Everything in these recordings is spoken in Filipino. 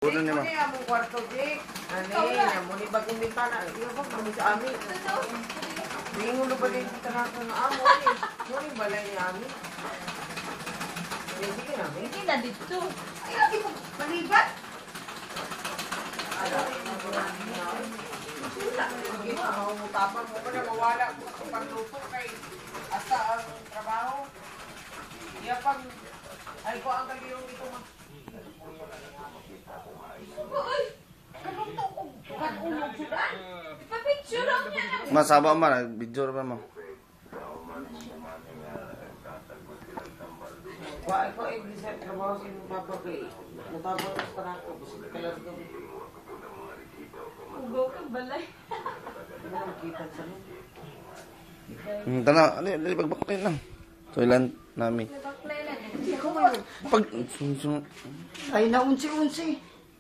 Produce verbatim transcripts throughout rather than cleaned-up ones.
Puno ni mo. Ano yung kwarto, Jake? Ano yung muni bagong bintana? Iyo ba kami sa amin? Bingulo ba din kita na ng amo eh? Muni balay ni amin? Sige na, Hindi na dito. ay lagi mo malibat. Ala, sige na, mamutapan mo ka na mawala ko sa pagluto kay asa ang trabaho. Iya pag ay ko ang kagiyong dito ma. Uy! Kaluto ko. Kan ulog sudan. Ipapicture lang niya. Masaba man, nag-video ra mo. Wah, ko ay bisa trabaho sa imong papa kay natapos sa tanako bisig kalas ko. Ugaw ka balay. Ano nakita sa mo? Hmm, tana, ali, ali pagbaklay lang. Toilan nami. Baklay na. Pag sun sun. Ay na unsi-unsi.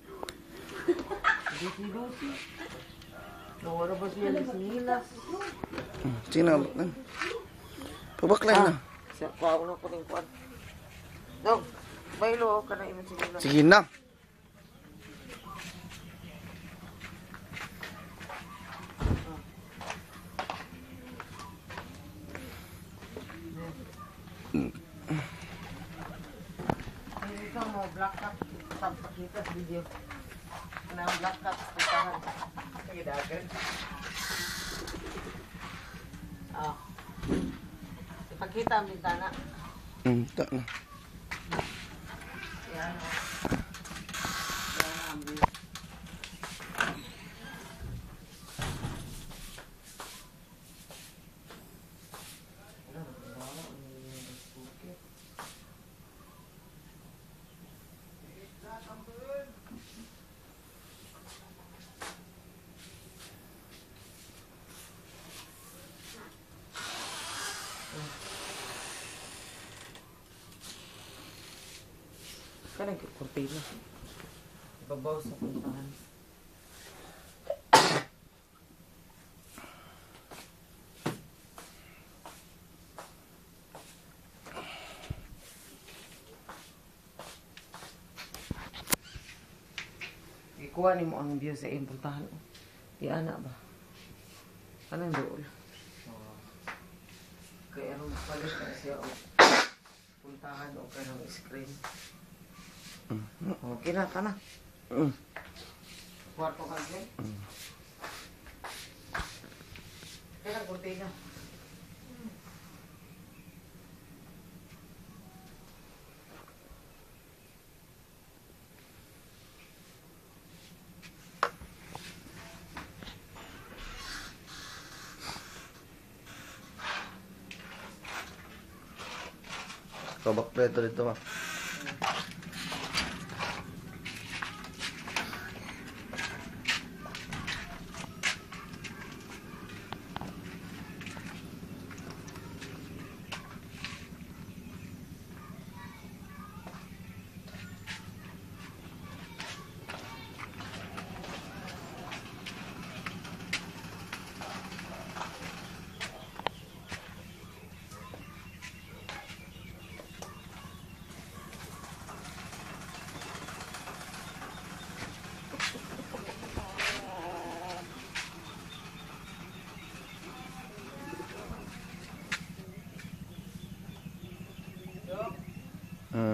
Dito-dito. Nawala ba siya ng sinilas? Sina. Pagbaklay na. Siya ko ako na ko ning kuan. Dog, baylo ka na imong sinilas. Sige na. Hindi ka mo black cat sa pakita sa video. Na black cat putahan. Kaya dagan. Ah. Ipakita ang bintana. Hmm, ta na. Yan. Yan ang view. Kanang kurtina. Ibabaw sa puntahan. Ikuha ni mo ang view sa iyong puntahan. Di ana ba? Anong dool? Kaya anong palit na siya o puntahan o kanang screen. Okay na, ka na. Hmm. Kwarto ka dyan. Kaya ang kurtina. Pagbaklay to dito ma. Hmm.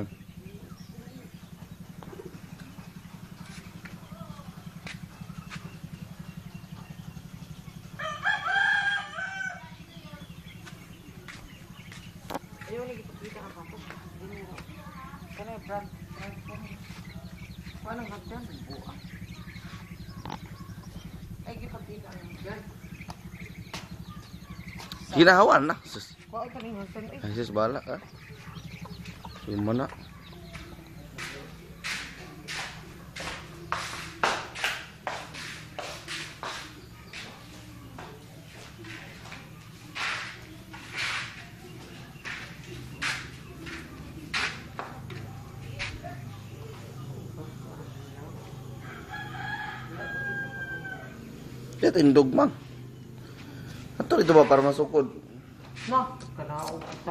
Ayaw ni kita ka pa. Kana brand brand ko. Ano nga dyan? Buka. Ay, gipagkita nga dyan. Ginahawan na. Sus. Ko ay kaning hansan eh. Ay, sus bala ka. Suma na. Kaya tindog man. Ato ito ba para masukod? No, kanao kita.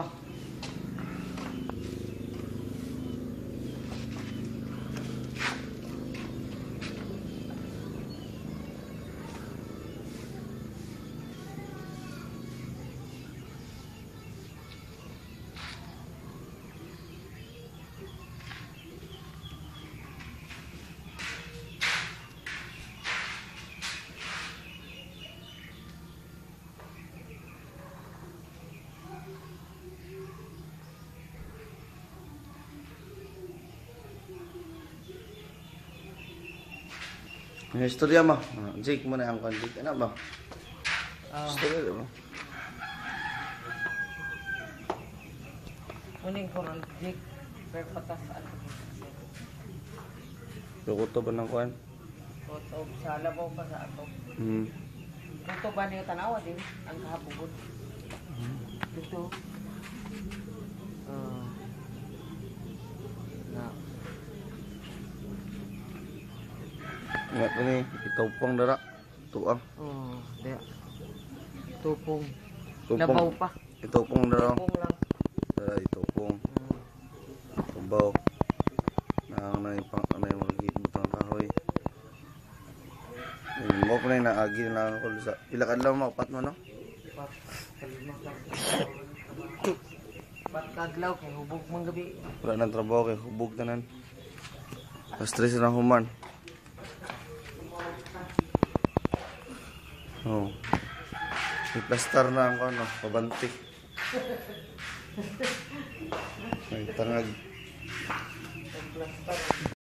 Yung istorya mo. Ah, Jake mo na ang kandit. Ano ba? Ah, Istorya ba? muning ko ron, Jake. Pero patas ano. Lukuto ba ng kuhan? Koto, sa labaw pa sa ato. Hmm. Koto ba niyo tanawa din? Ang kahapugod. Ito. Ah. Na. Nga ko ni, itaw pang dara. Tuang. Oh, dia. Tupong. Tupong. Labaw pa. Itaw pang dara. Tupong lang. Dara, itaw pang. Hmm. Tumbaw. Na ano yung pang, ano yung mga butang kahoy. Mo ko na yung naagi na ako sa pilakan lang makapat mo no? Pat, kalimang lang. Pat kadlaw kay hubog mong gabi. Wala nang trabaho kay hubog tanan. Pa-stress na human. Oh. Iplastar na ang ano, pabantik. Ay, tangag.